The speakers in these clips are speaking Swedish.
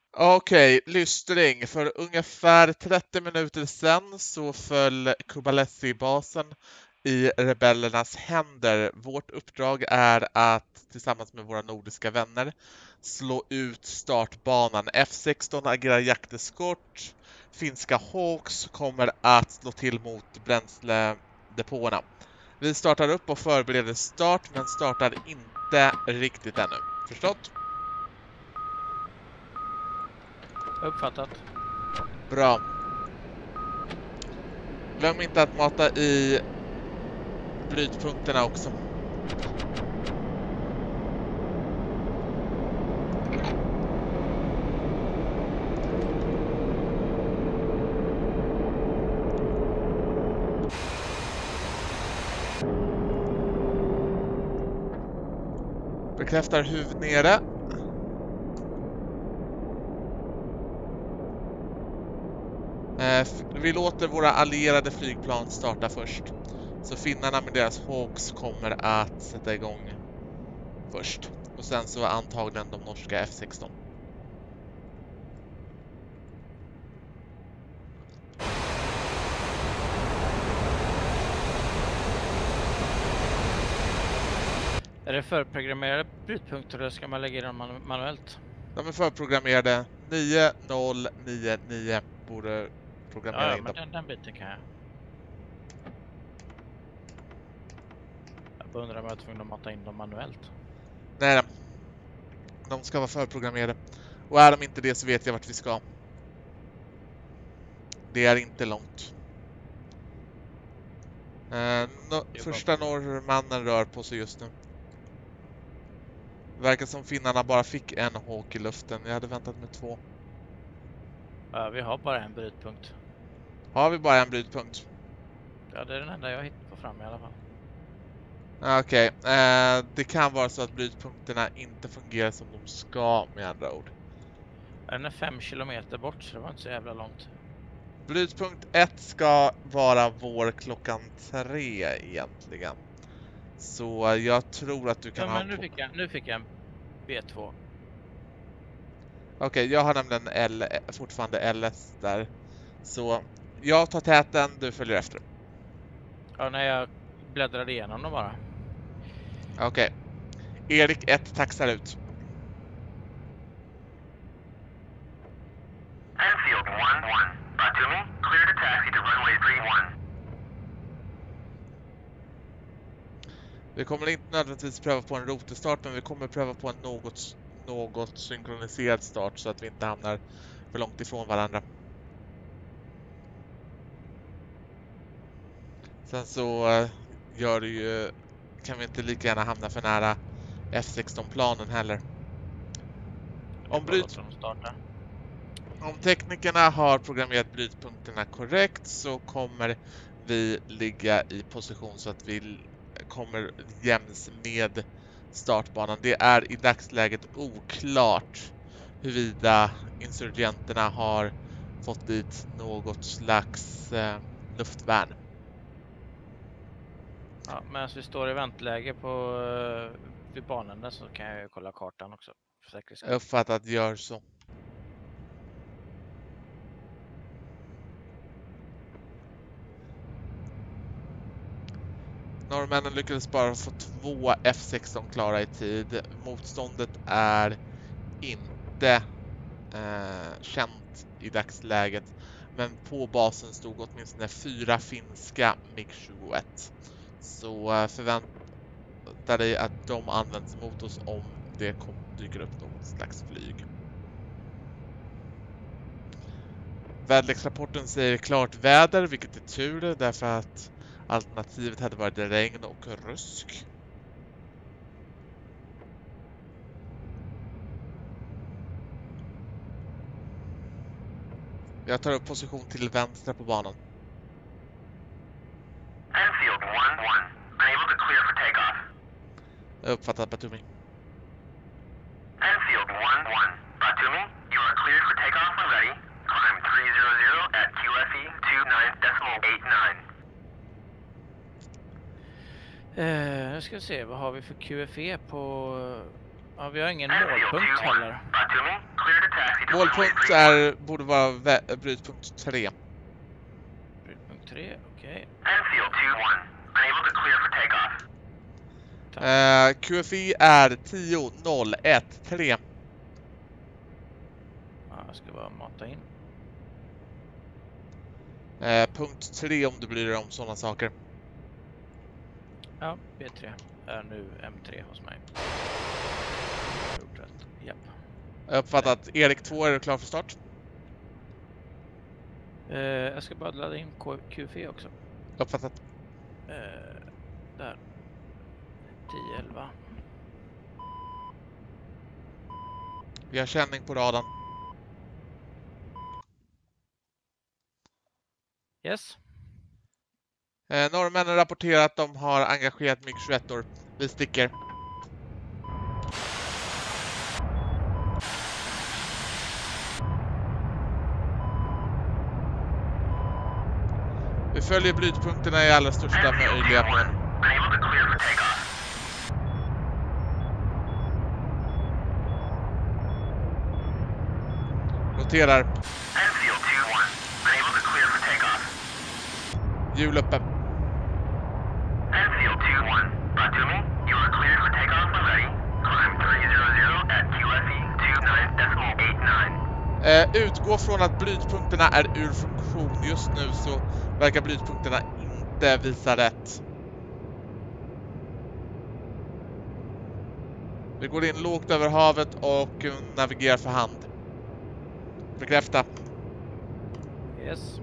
Okej, lystring. För ungefär 30 minuter sedan så föll Kubalesi-basen i rebellernas händer. Vårt uppdrag är att tillsammans med våra nordiska vänner slå ut startbanan. F-16 agerar jakteskort. Finska Hawks kommer att slå till mot bränsledepåerna. Vi startar upp och förbereder start, men startar inte riktigt ännu. Förstått? Uppfattat. Bra. Glöm inte att mata i brytpunkterna också. Bekräftar huv nere. Vi låter våra allierade flygplan starta först. Så finnarna med deras Hawks kommer att sätta igång först. Och sen så antagligen de norska F-16. Är det förprogrammerade brytpunkter eller ska man lägga in dem manuellt? De är förprogrammerade. 9099 borde programmera in dem. Men den biten kan jag. Jag undrar om jag är tvungen att mata in dem manuellt. Nej, de ska vara förprogrammerade. Och är de inte det så vet jag vart vi ska. Det är inte långt. Första norrmannen rör på sig just nu. Verkar som finnarna bara fick en Hawk i luften. Jag hade väntat med 2. Vi har bara en brytpunkt. Har vi bara en brytpunkt? Ja, det är den enda jag hittar fram i alla fall. Okej. Det kan vara så att brytpunkterna inte fungerar som de ska, med andra ord. Den är 5 kilometer bort, så det var inte så jävla långt. Brytpunkt 1 ska vara vår klockan 3 egentligen. Så jag tror att du kan men nu fick jag en B2. Okej, jag har nämligen fortfarande LS där. Så jag tar täten, du följer efter. Ja, när jag bläddrade igenom dem bara. Okej. Erik 1 taxar ut. Enfield 1-1. Batumi, clear to taxi to runway 31. Vi kommer inte nödvändigtvis pröva på en roterstart, men vi kommer pröva på en något synkroniserad start så att vi inte hamnar för långt ifrån varandra. Sen så kan vi inte lika gärna hamna för nära F-16-planen heller. Om teknikerna har programmerat brytpunkterna korrekt så kommer vi ligga i position så att vi kommer jäms med startbanan. Det är i dagsläget oklart huruvida insurgenterna har fått dit något slags luftvärn. Ja, medan vi står i väntläge på vid banan där så kan jag ju kolla kartan också. För säkerhets skull. Jag uppfattar att gör så. Norrmännen lyckades bara få 2 F-16 klara i tid. Motståndet är inte känt i dagsläget. Men på basen stod åtminstone 4 finska MiG-21. Så förvänta dig att de används mot oss om det dyker upp något slags flyg. Väderleksrapporten säger klart väder, vilket är tur därför att alternativet hade varit regn och rusk. Jag tar upp position till vänster på banan. Enfield 1-1. Unable to clear for takeoff. Jag uppfattar Batumi. Enfield 1-1. Batumi, you are cleared for takeoff when ready. Climb 300 at QFE 29.89. Nu ska vi se, vad har vi för QFE på... Ja, vi har ingen målpunkt heller. Batumi, clear to taxi to Målpunkt borde vara brytpunkt 3. Brytpunkt 3, okej. Enfield 2-1. Unable to clear for takeoff. QFI är 10.013. Ja, jag ska bara mata in. Punkt 3 om du bryr dig om sådana saker. Ja, B3 är nu M3 hos mig. Gjort rätt. Japp. Jag har uppfattat att Erik 2 är klar för start. Jag ska bara ladda in QFE också. Uppfattat. Där. 10-11. Vi har känning på radarn. Yes. Norrmännen rapporterar att de har engagerat MiG-21. Vi sticker. Vi följer brytpunkterna i allra största möjliga mån. Unable to clear for takeoff. Noterar. Enfield 2-1. Unable to clear for takeoff. Hjul uppe. Enfield 2-1. Batumi, you are cleared for takeoff when ready. Climb 300 at QFE 29.89. Utgå från att brytpunkterna är ur funktion. Just nu så verkar brytpunkterna inte visa rätt. Vi går in lågt över havet och navigerar för hand. Bekräfta. Yes.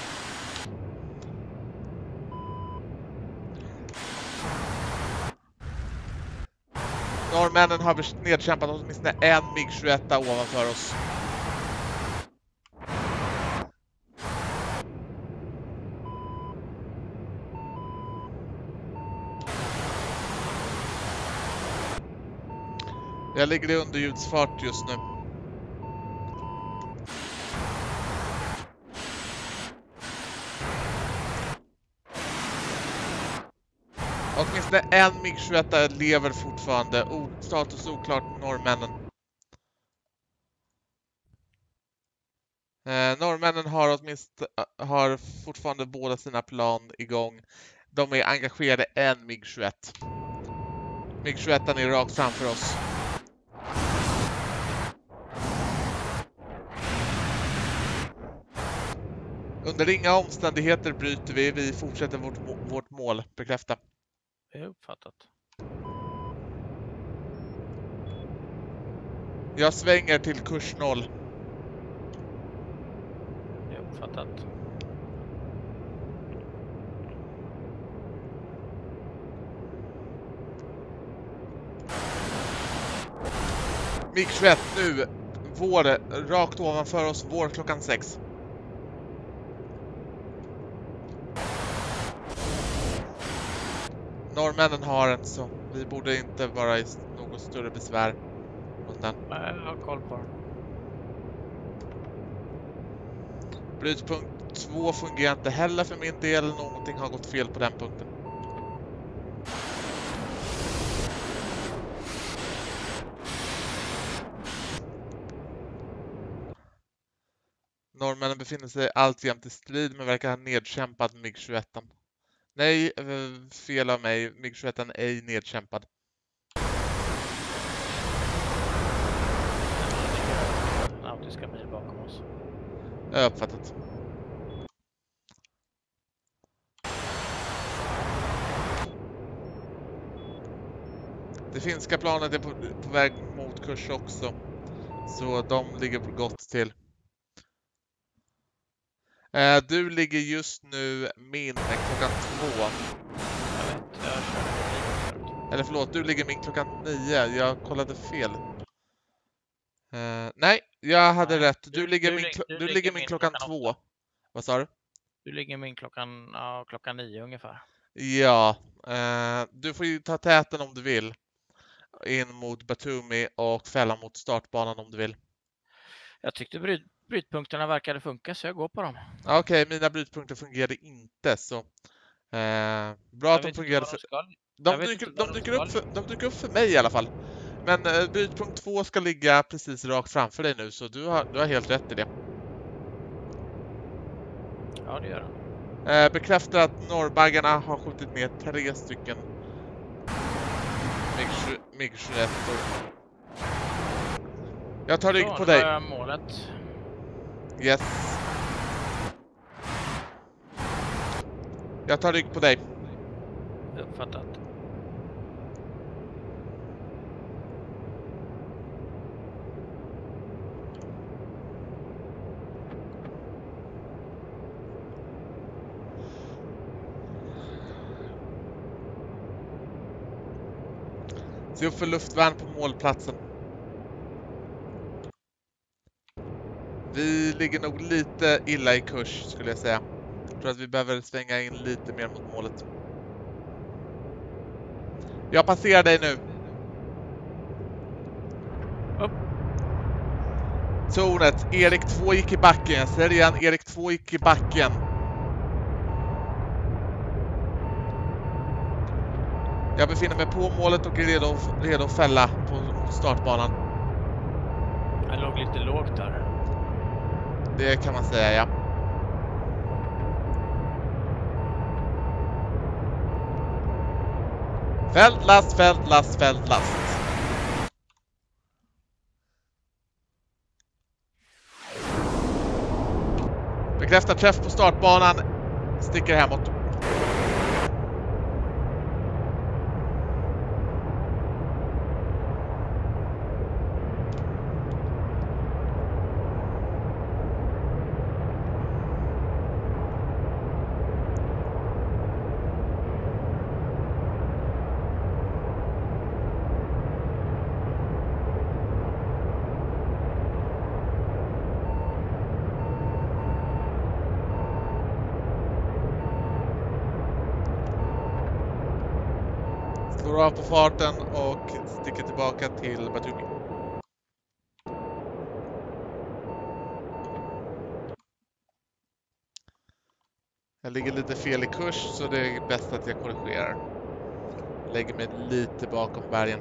Norrmännen har nedkämpat åtminstone en MiG-21 ovanför oss. Jag ligger i underljudsfart just nu. Åtminstone en MiG-21 lever fortfarande. Status oklart, norrmännen. Norrmännen har fortfarande båda sina plan igång. De är engagerade en MiG-21. MiG-21 är rakt framför oss. Under inga omständigheter bryter vi. Vi fortsätter vårt mål. Bekräfta. Det är uppfattat. Jag svänger till kurs 0. Det är uppfattat. MiG-21 nu. Rakt ovanför oss. Vår klockan 6. Norrmännen har en, så vi borde inte vara i något större besvär mot den. Nej, jag har koll på den. Brytpunkt 2 fungerar inte heller för min del. Någonting har gått fel på den punkten. Norrmännen befinner sig alltjämt i strid men verkar ha nedkämpat MiG-21. Nej, fel av mig. MiG-21 är ej nedkämpad. Nautiska mil bakom oss. Uppfattat. Det finska planet är på väg mot kurs också. Så de ligger gott till. Du ligger just nu min klockan 2. Jag vet, jag körde. Eller förlåt, du ligger min klockan 9. Jag kollade fel. Nej, jag hade rätt. Du ligger min klockan 2. Vad sa du? Du ligger min klockan 9 ungefär. Ja, du får ju ta täten om du vill. In mot Batumi och fälla mot startbanan om du vill. Jag tyckte brytpunkterna verkade funka så jag går på dem. Okej, mina brytpunkter fungerade inte så. Bra att de fungerade. De dyker upp för mig i alla fall. Men brytpunkt 2 ska ligga precis rakt framför dig nu, så du har helt rätt i det. Ja, det gör han. Bekräftar att norrbaggarna har skjutit ner 3 stycken MiG-21. Jag tar rygg på dig. Så, nu har jag målet. Yes. Jag tar rygg på dig. Uppfattat. Se upp för luftvärn på målplatsen. Vi ligger nog lite illa i kurs, skulle jag säga. Jag tror att vi behöver svänga in lite mer mot målet. Jag passerar dig nu. Upp. Tornet. Erik 2 gick i backen. Jag säger igen, Erik 2 gick i backen. Jag befinner mig på målet och är redo att fälla på startbanan. Jag låg lite lågt där. Det kan man säga, ja. Fältlast, fältlast, fältlast. Bekräftar träff på startbanan. Sticker hemåt. Slår av på farten och sticker tillbaka till Batumi. Jag ligger lite fel i kurs, så det är bäst att jag korrigerar. Lägger mig lite bakom bergen.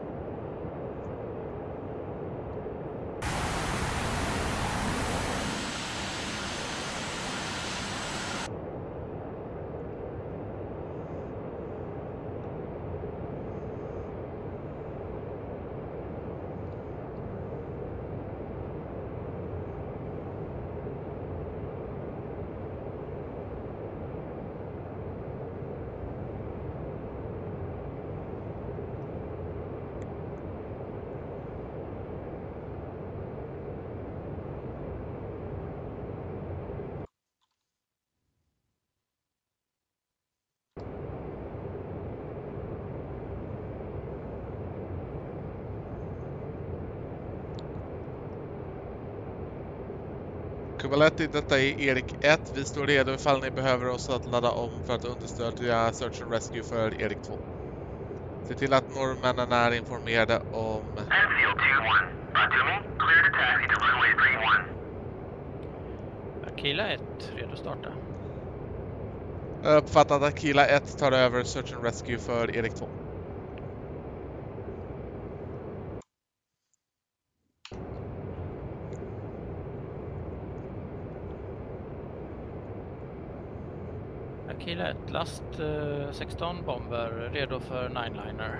Kubaletti, detta är Erik 1. Vi står redo ifall ni behöver oss att ladda om för att understödja Search and Rescue för Erik 2. Se till att norrmännen är informerade om... Enfield 2-1. Batumi, clear to taxi to runway 31. Aquila 1, redo att starta. Uppfattat att Aquila 1 tar över Search and Rescue för Erik 2. Aquila 1, last 16 bomber, redo för 9-liner.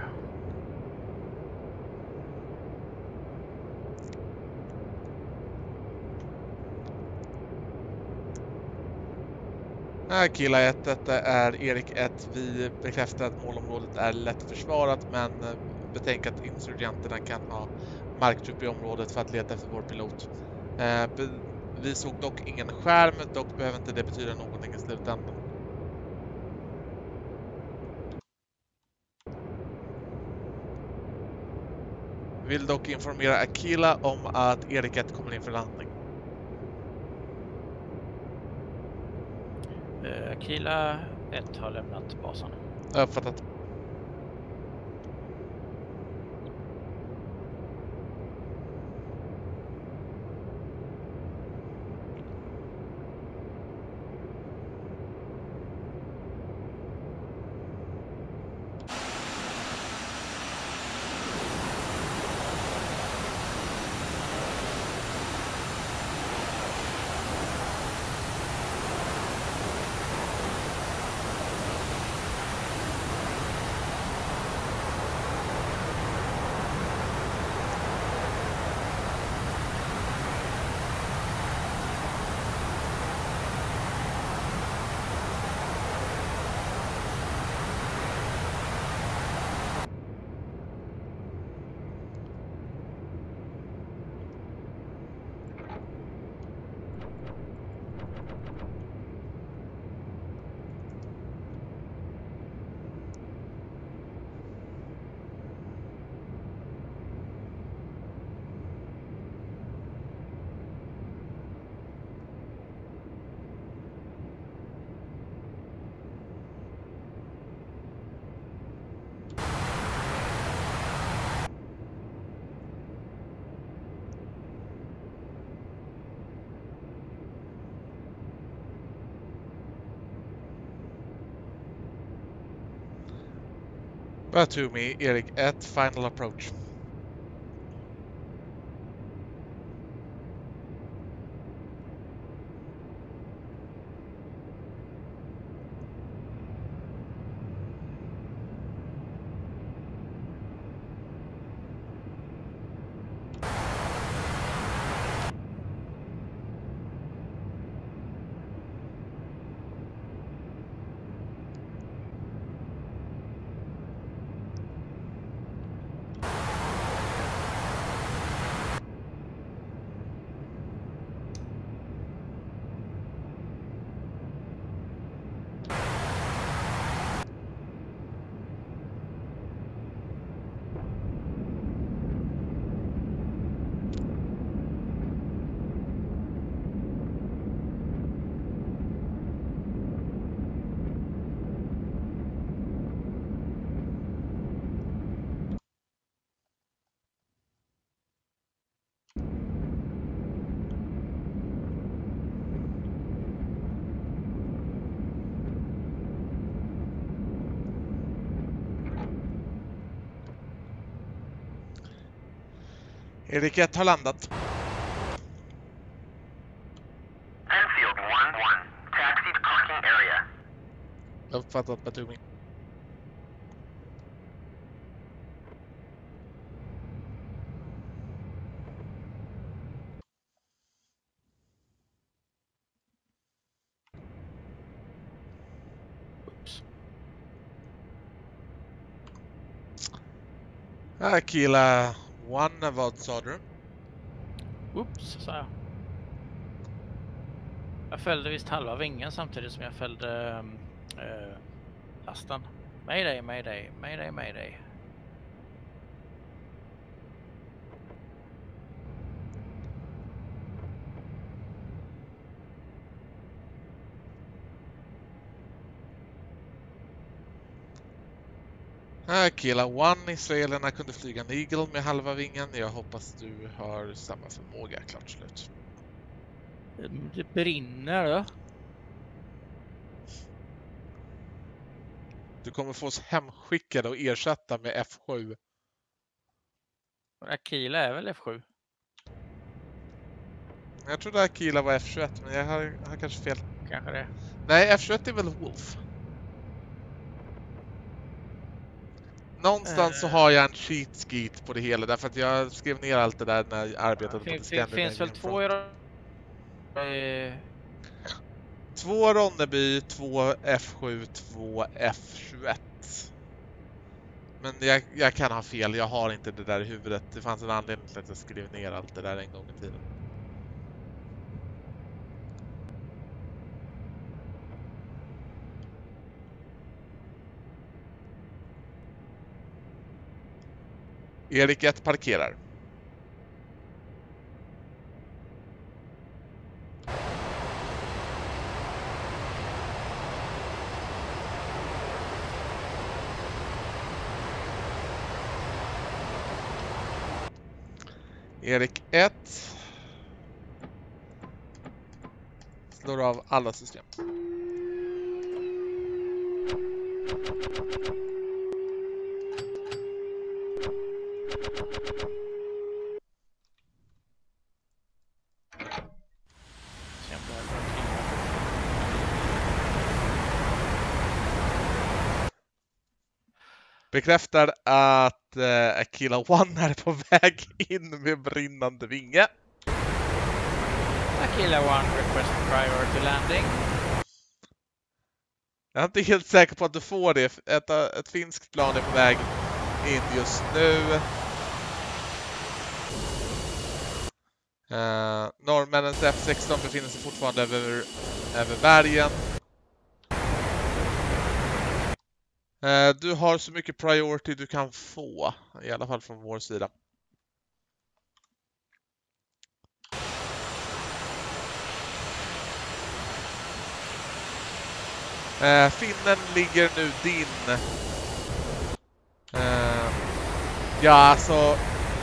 Aquila 1, detta är Erik 1. Vi bekräftar att målområdet är lätt försvarat, men betänk att insurgenterna kan ha marktrupp i området för att leta efter vår pilot. Vi såg dock ingen skärm, dock behöver inte det betyda någonting i slutändan. Vill dock informera Aquila om att Erik 1 kommer in för landning. Aquila 1 har lämnat basen. Uppfattat. Batumi, Erik 1, final approach. Erik 1 har landat. Enfield 1-1. Taxi to parking area. Uppfattat Batumi. Aquila 1, vad sa du? Oops, sa jag. Jag fällde visst halva vingen samtidigt som jag fällde lasten. Mayday, mayday, mayday, mayday. Aquila 1, israelerna kunde flyga en Eagle med halva vingen. Jag hoppas du har samma förmåga, klart slut. Det brinner då. Du kommer få oss hemskickade och ersatta med F7. Aquila är väl F7? Jag trodde Aquila var F21, men jag har kanske fel. Kanske det. Nej, F21 är väl Wolf? Någonstans så har jag en cheat sheet på det hela, därför att jag skrev ner allt det där när jag arbetade på Det finns väl två i 2 Ronneby, 2 F7, 2 F21. Men jag kan ha fel, jag har inte det där i huvudet. Det fanns en anledning till att jag skrev ner allt det där en gång i tiden. Erik 1 parkerar. Erik 1 slår av alla system. Bekräftar att Aquila 1 är på väg in med brinnande vinge. Aquila 1 request priority landing. Jag är inte helt säker på att du får det. Ett finskt plan är på väg in just nu. Norrmännens F16 befinner sig fortfarande över bergen. Du har så mycket priority du kan få, i alla fall från vår sida. Finnen ligger nu din. Ja, alltså.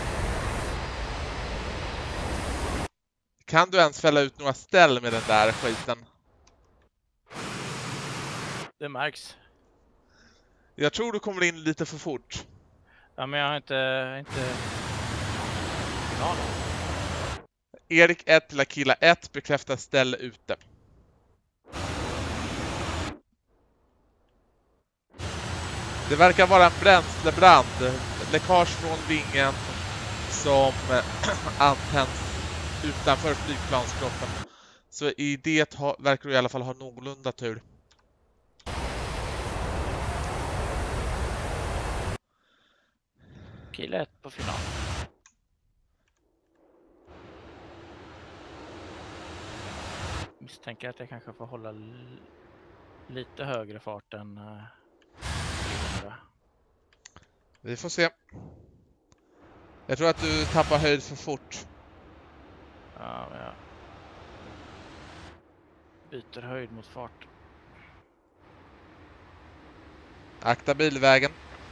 Kan du ens fälla ut några ställ med den där skiten? Det märks. Jag tror du kommer in lite för fort. Ja, men jag har inte finalen. Erik 1 till Akila 1 bekräftar ställ ute. Det verkar vara en bränslebrand. Läckage från vingen som antänds utanför flygplanskroppen. Så i det verkar du i alla fall ha någorlunda tur. Kille 1 på final. Misstänker att jag kanske får hålla lite högre fart än 100. Vi får se. Jag tror att du tappar höjd för fort. Ja, men jag byter höjd mot fart. Akta bilvägen.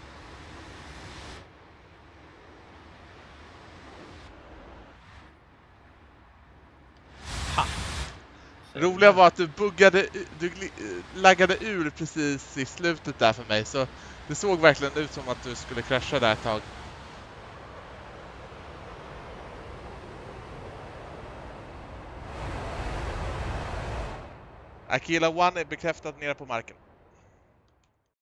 Roliga var att du laggade ur precis i slutet där för mig, så det såg verkligen ut som att du skulle krascha där ett tag. Akila 1 är bekräftat nere på marken.